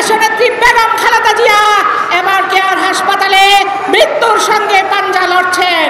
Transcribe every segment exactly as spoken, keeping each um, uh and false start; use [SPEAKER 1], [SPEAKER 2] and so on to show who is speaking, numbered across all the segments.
[SPEAKER 1] দেশনেত্রী বেগম খালেদা জিয়া এবার কেয়ার হাসপাতালে মৃত্যুর সঙ্গে পাঞ্জা লড়ছেন।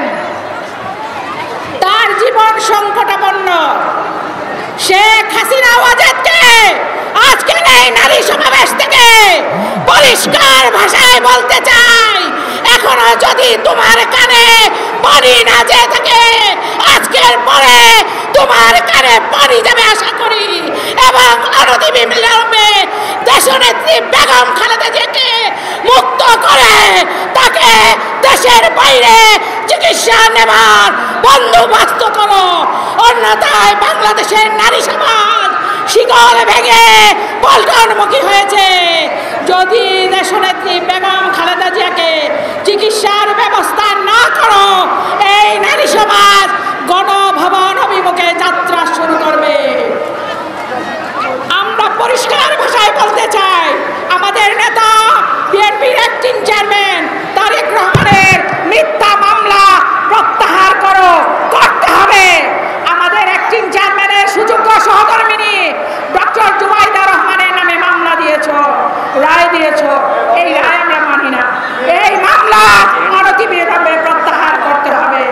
[SPEAKER 1] তার জীবন সংকটাপন্ন। শেখ হাসিনা ওয়াজেদকে আজকের এই নারী সমাবেশ থেকে পরিষ্কার ভাষায় বলতে চাই, এখনো যদি তোমার কানে পানি না যেয়ে থাকে, আজকের পরে তোমার কানে পানি যাবে আশা করি। এবং অনতিবিলম্বে দেশনেত্রী বেগম খালেদা জিয়াকে মুক্ত করে তাকে দেশের বাইরে চিকিৎসা নেবার বন্দোবস্ত করো, অন্যথায় বাংলাদেশের নারী সমাজ শিকল ভেঙে পল্টনমুখী হয়েছে। যদি দেশনেত্রী বেগম খালেদা জিয়াকে চিকিৎসার ব্যবস্থা না করো, এই নারী সমাজ গণভবন অভিমুখে যাত্রা শুরু করবে। আমরা পরিষ্কার ভাষায় বলতে চাই, আমাদের নেতা বিএনপির অ্যাক্টিং চেয়ারম্যান তারেক রহমানের মিথ্যা মামলা প্রত্যাহার করো, করতে হবে। আমাদের অ্যাক্টিং চেয়ারম্যানের সুযোগ্য সহকর্মিনী ডক্টর জুবাইদা রহমানের নামে মামলা দিয়েছ, রায় দিয়েছ, এই রায় আমরা মানি না। এই মামলা অনতিবিলম্বে প্রত্যাহার করতে হবে।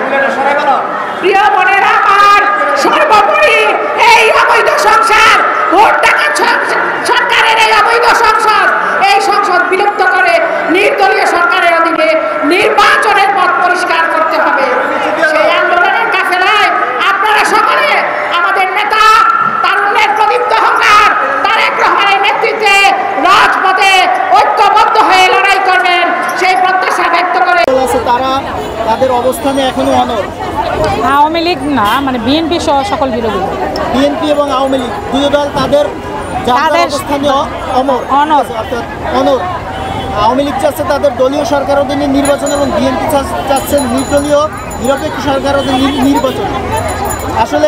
[SPEAKER 1] প্রিয় বোনেরা আমার, সর্বোপরি এই অবৈধ সংসার, ভোট টাকা সরকারের এই অবৈধ সংসদ, এই সংসদ বিলুপ্ত করে নির্দলীয় সরকারের অধীনে নির্বাচনের পথ পরিষ্কার করতে হবে। সেই আন্দোলনের কাফেলায় আপনারা সকলে আমাদের নেতা তারুণ্যের প্রদীপ্ত অহংকার তারেক রহমানের নেতৃত্বে রাজপথে ঐক্যবদ্ধ হয়ে লড়াই করবেন, সেই প্রত্যাশা ব্যক্ত করে
[SPEAKER 2] তারা তাদের অবস্থানে এখনো অনড়।
[SPEAKER 3] আওয়ামী লীগ না, মানে বিএনপি সহ সকল বিরোধী,
[SPEAKER 2] বিএনপি এবং আওয়ামী লীগ দুই দল তাদের অবস্থানে অমর
[SPEAKER 3] অনড়
[SPEAKER 2] অনড় আওয়ামী লীগ চাচ্ছে তাদের দলীয় সরকার অধীনে নির্বাচন এবং বিএনপি চাচ্ছেন নির্দলীয় নিরপেক্ষ সরকার অধীনে নির্বাচন। আসলে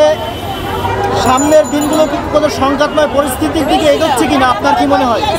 [SPEAKER 2] সামনের দিনগুলো কি কোনো সংঘাতময় পরিস্থিতির দিকে এগোচ্ছে কিনা আপনার কি মনে হয়?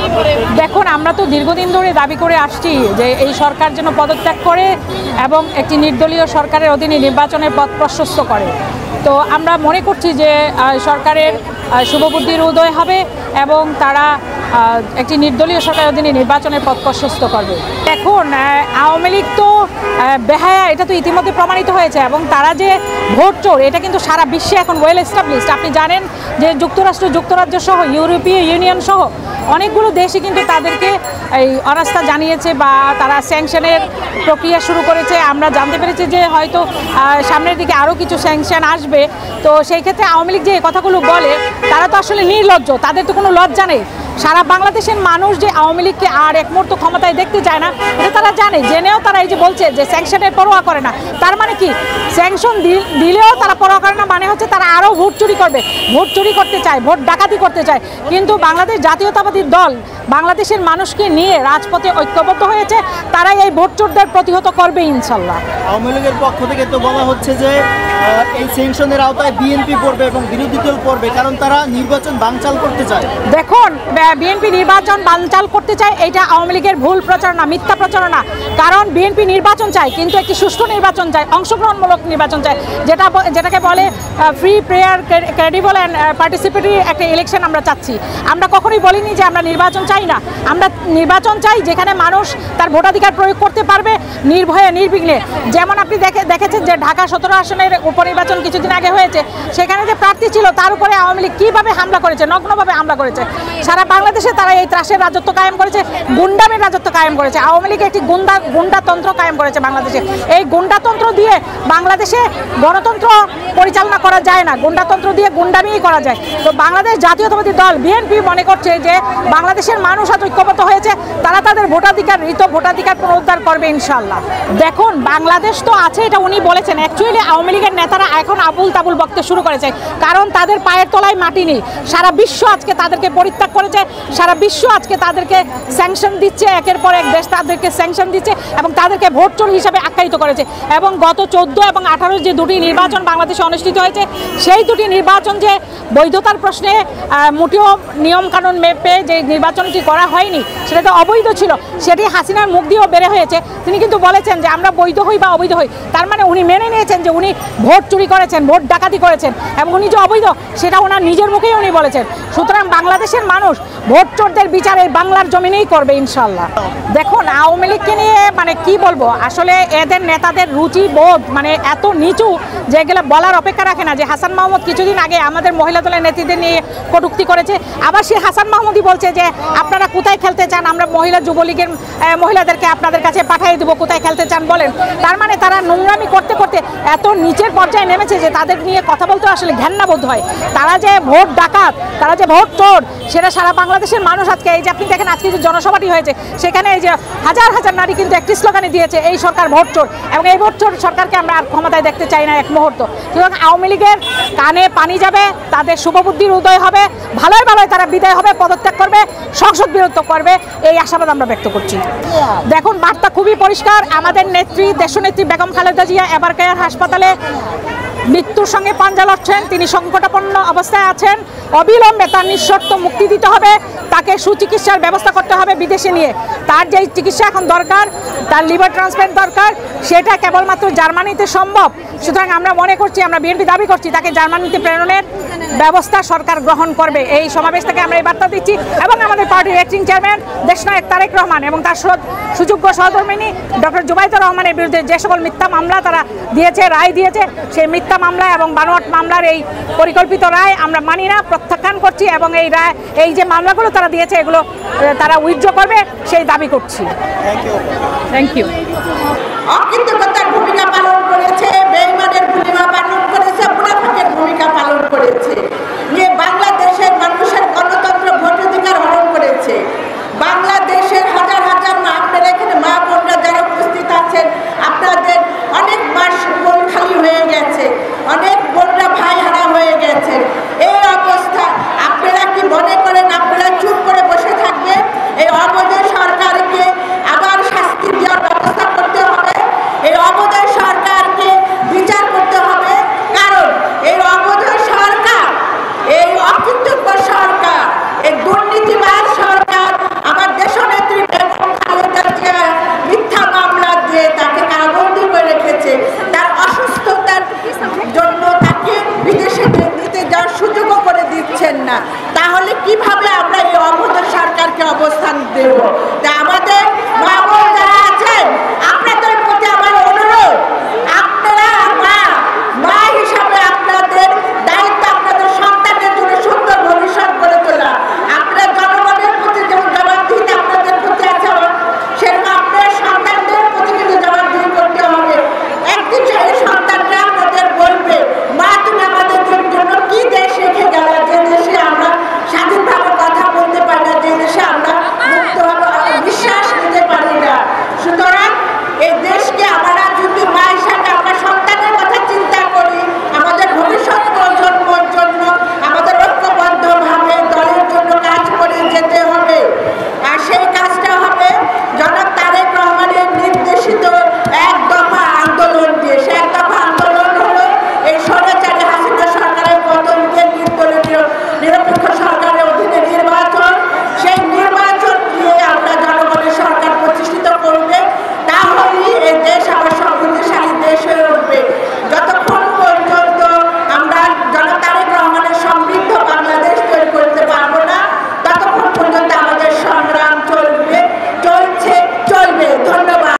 [SPEAKER 3] দেখুন, আমরা তো দীর্ঘদিন ধরে দাবি করে আসছি যে এই সরকার যেন পদত্যাগ করে এবং একটি নির্দলীয় সরকারের অধীনে নির্বাচনের পথ প্রশস্ত করে। তো আমরা মনে করছি যে সরকারের শুভবুদ্ধির উদয় হবে এবং তারা একটি নির্দলীয় সরকারের অধীনে নির্বাচনের পথ প্রশস্ত করবে। এখন আওয়ামী লীগ তো বেহায়া, এটা তো ইতিমধ্যে প্রমাণিত হয়েছে, এবং তারা যে ভোট চোর এটা কিন্তু সারা বিশ্বে এখন ওয়েল এস্টাবলিশড। আপনি জানেন যে যুক্তরাষ্ট্র, যুক্তরাজ্য সহ ইউরোপীয় ইউনিয়ন সহ অনেকগুলো দেশে কিন্তু তাদেরকে এই অনাস্থা জানিয়েছে বা তারা স্যাংশনের প্রক্রিয়া শুরু করেছে। আমরা জানতে পেরেছি যে হয়তো সামনের দিকে আরও কিছু স্যাংশন আসবে। তো সেই ক্ষেত্রে আওয়ামী লীগ যে কথাগুলো বলে তারা তো আসলে নির্লজ্জ, তাদের তো কোনো লজ্জা নেই। সারা বাংলাদেশের মানুষ যে আওয়ামী লীগকে আর এক মুহূর্ত ক্ষমতায় দেখতে চায় না, এটা তারা জানে। জেনেও তারা এই যে বলছে যে স্যাংশনের পরোয়া করে না, তার মানে কি? স্যাংশন দিলেও তারা পরোয়া করে না, মানে হচ্ছে তারা আরও ভোট চুরি করবে, ভোট চুরি করতে চায়, ভোট ডাকাতি করতে চায়। কিন্তু বাংলাদেশ জাতীয়তাবাদী দল বাংলাদেশের মানুষকে নিয়ে রাজপথে ঐক্যবদ্ধ হয়েছে, তারাই এই ভোট চোরদের প্রতিহত করবে ইনশাল্লাহ।
[SPEAKER 2] আওয়ামী লীগের পক্ষ থেকে তো বলা হচ্ছে যে এই স্যাংশনের আওতায় বিএনপি পড়বে এবং বিরোধী দল পড়বে, কারণ তারা নির্বাচন বানচাল করতে চায়।
[SPEAKER 3] দেখুন, বিএনপি নির্বাচন বানচাল করতে চায়, এটা আওয়ামী লীগের ভুল প্রচারণা, মিথ্যা প্রচারণা। কারণ বিএনপি নির্বাচন চায়, কিন্তু একটি সুষ্ঠু নির্বাচন চায়, অংশগ্রহণমূলক নির্বাচন চায়, যেটা যেটাকে বলে free, fair, credible and participatory একটা ইলেকশন আমরা চাচ্ছি। আমরা কখনোই বলিনি যে আমরা নির্বাচন চাই না, আমরা নির্বাচন চাই যেখানে মানুষ তার ভোটাধিকার প্রয়োগ করতে পারবে নির্ভয়ে, নির্বিঘ্নে। যেমন আপনি দেখে দেখেছেন যে ঢাকা সতেরো আসনের উপনির্বাচন কিছুদিন আগে হয়েছে, সেখানে যে প্রার্থী ছিল তার উপরে আওয়ামী লীগ কীভাবে হামলা করেছে, নগ্নভাবে হামলা করেছে। সারা বাংলাদেশে তারা এই ত্রাসের রাজত্ব কায়েম করেছে, গুন্ডামের রাজত্ব কায়েম করেছে। আওয়ামী লীগ একটি গুন্ডা গুন্ডাতন্ত্র কায়েম করেছে বাংলাদেশে। এই গুন্ডাতন্ত্র দিয়ে বাংলাদেশে গণতন্ত্র পরিচালনা করা যায় না, গুন্ডাতন্ত্র দিয়ে গুন্ডামিই করা যায়। তো বাংলাদেশ জাতীয়তাবাদী দল বিএনপি মনে করছে যে বাংলাদেশের মানুষ আজ ঐক্যবদ্ধ হয়েছে, তারা তাদের ভোটাধিকার, ঋত ভোটাধিকার পুনরুদ্ধার করবে ইনশাল্লাহ। দেখুন, বাংলাদেশ তো আছে, এটা উনি বলেছেন। অ্যাকচুয়ালি আওয়ামী লীগের নেতারা এখন আবুল তাবুল বকতে শুরু করেছে, কারণ তাদের পায়ের তলায় মাটি নেই। সারা বিশ্ব আজকে তাদেরকে পরিত্যাগ করেছে, সারা বিশ্ব আজকে তাদেরকে স্যাংশন দিচ্ছে, একের পর এক দেশ তাদেরকে স্যাংশন দিচ্ছে এবং তাদেরকে ভোট চোর হিসাবে আখ্যায়িত করেছে। এবং গত চোদ্দ এবং আঠারো যে দুটি নির্বাচন বাংলাদেশে অনুষ্ঠিত হয়েছে, সেই দুটি নির্বাচন যে বৈধতার প্রশ্নে মোটেও নিয়মকানুন মেপে যে নির্বাচনটি করা হয়নি, সেটা তো অবৈধ ছিল। সেটি হাসিনার মুখ দিয়েও বেড়ে হয়েছে। তিনি কিন্তু বলেছেন যে আমরা বৈধ হই বা অবৈধ হই, তার মানে উনি মেনে নিয়েছেন যে উনি ভোট চুরি করেছেন, ভোট ডাকাতি করেছেন, এবং উনি যে অবৈধ সেটা ওনার নিজের মুখেই উনি বলেছেন। সুতরাং বাংলাদেশের মানুষ ভোট চোরদের বিচার এই বাংলার জমিনেই করবে ইনশাল্লাহ। দেখুন, আওয়ামী লীগকে নিয়ে মানে কি বলবো, আসলে এদের নেতাদের রুচি বোধ মানে এত নিচু যে এগুলো বলার অপেক্ষা রাখে না। যে হাসান মাহমুদ কিছুদিন আগে আমাদের মহিলা দলের নেত্রীদের নিয়ে কটূক্তি করেছে, আবার সে হাসান মাহমুদই বলছে যে আপনারা কোথায় খেলতে চান, আমরা মহিলা যুবলীগের মহিলাদেরকে আপনাদের কাছে পাঠিয়ে দেবো, কোথায় খেলতে চান বলেন। তার মানে তারা নোংরামি করতে করতে এত নিচের পর্যায়ে নেমেছে যে তাদের নিয়ে কথা বলতে আসলে ঘেন্নাবোধ হয়। তারা যে ভোট ডাকাত, তারা যে ভোট চোর, সেটা সারা বাংলাদেশের মানুষ আজকে এই যে আপনি দেখেন আজকে যে জনসভাটি হয়েছে সেখানে এই যে হাজার হাজার নারী কিন্তু একটি স্লোগানে দিয়েছে এই সরকার ভোট চোর, এবং এই ভোট চোর সরকারকে আমরা আর ক্ষমতায় দেখতে চাই না এক মুহূর্ত। সুতরাং আওয়ামী লীগের কানে পানি যাবে, তাদের শুভবুদ্ধির উদয় হবে, ভালোই ভালোই তারা বিদায় হবে, পদত্যাগ করবে, সংসদ বিরোধ করবে, এই আশাবাদ আমরা ব্যক্ত করছি। দেখুন, বার্তা খুবই পরিষ্কার। আমাদের নেত্রী দেশনেত্রী বেগম খালেদা জিয়া এবার কেয়ার হাসপাতালে মৃত্যুর সঙ্গে পাঞ্জা লড়ছেন, তিনি সংকটাপন্ন অবস্থায় আছেন। অবিলম্বে তার নিঃশর্ত মুক্তি দিতে হবে, তাকে সুচিকিৎসার ব্যবস্থা করতে হবে বিদেশে নিয়ে। তার যে চিকিৎসা এখন দরকার, তার লিভার ট্রান্সপ্লান্ট দরকার, সেটা কেবলমাত্র জার্মানিতে সম্ভব। সুতরাং আমরা মনে করছি, আমরা বিএনপি দাবি করছি তাকে জার্মানিতে প্রেরণের ব্যবস্থা সরকার গ্রহণ করবে। এই সমাবেশ থেকে আমরা এই বার্তা দিচ্ছি, এবং আমাদের পার্টির অ্যাক্টিং চেয়ারম্যান দেশনায়ক তারেক রহমান এবং তার সুযোগ্য সহধর্মিনী ডক্টর জুবাইদা রহমানের বিরুদ্ধে যে সকল মিথ্যা মামলা তারা দিয়েছে, রায় দিয়েছে, সেই মিথ্যা মামলা এবং বানোয়াট মামলার এই পরিকল্পিত রায় আমরা মানি না, প্রত্যাখ্যান করছি, এবং এই রায় এই যে মামলাগুলো তারা দিয়েছে এগুলো তারা উইথড্র করবে সেই দাবি করছি। Thank you.
[SPEAKER 4] অকৃতজ্ঞতার ভূমিকা পালন করেছে, বেঈমানের ভূমিকা পালন করেছে, মুনাফিকের ভূমিকা পালন করেছে, নিয়ে বাংলাদেশের মানুষের গণতন্ত্র ভোটাধিকার হরণ করেছে। বাংলাদেশের হাজার হাজার মা, আপনারা এখানে মা বোনরা যারা উপস্থিত আছেন, আপনাদের অনেক মাস মন খালি হয়ে গেছে, অনেক বোনরা ভাই হারা হয়ে গেছে। এই অবস্থা আপনারা কি মনে করেন আপনারা চুপ করে বসে থাকবে? এই অবৈধ সরকারকে আবার শাস্তি দেওয়ার ব্যবস্থা করতে হবে, এই অবৈধ সরকারকে বিচার করতে হবে। কারণ এই অবৈধ সরকার, এই অকৃতজ্ঞ সরকার, এই দুর্নীতিবাজ সরকার আমার দেশনেত্রী বেগম খালেদা জিয়া মিথ্যা মামলা দিয়ে তাকে কারাবন্দী করে রেখেছে। তার অসুস্থতার জন্য তাকে বিদেশে নিতে যাওয়ার সুযোগও করে দিচ্ছেন না। তাহলে কিভাবে আমরা এই অবৈধ সরকারকে অবস্থান দেব? আমাদের মা বোন যারা আছেন, আপনাদের প্রতি আমার অনুরোধ, আপনারা মা মা হিসাবে আপনাদের দায়িত্ব আপনাদের সন্তানের জন্য সুন্দর ভবিষ্যৎ গড়ে তোলা। আপনারা জনগণের প্রতি যেমন জবাবদিহিতা আপনাদের প্রতি আছে, সেরকম আপনার সন্তানদের প্রতি কিন্তু জবাবদিহি করতে হবে। একদিন সেই সন্তানরা আপনাদের বলবে, মা তুমি আমাদের জন্য কি দেশ রেখে গেলা, যে দেশে আমরা স্বাধীনভাবে কথা বলতে পারি না, যে দেশে আমরা মুক্তভাবে বিশ্বাস নিতে পারি না। সুতরাং এই দেশকে আমরা যদি মা হিসাবে আমরা সন্তানের কথা চিন্তা করি, আমাদের ভবিষ্যৎ প্রজন্মের জন্য আমাদের ঐক্যবদ্ধভাবে দলের জন্য কাজ করে যেতে হবে। আর সেই কাজটা হবে জনাব তারেক রহমানের নির্দেশিত এক দফা আন্দোলন দিয়ে। সে এক দফা আন্দোলন হলো এই স্বৈরাচারী হাসিনা সরকারের পতনকে নির্দলীয় নিরপেক্ষ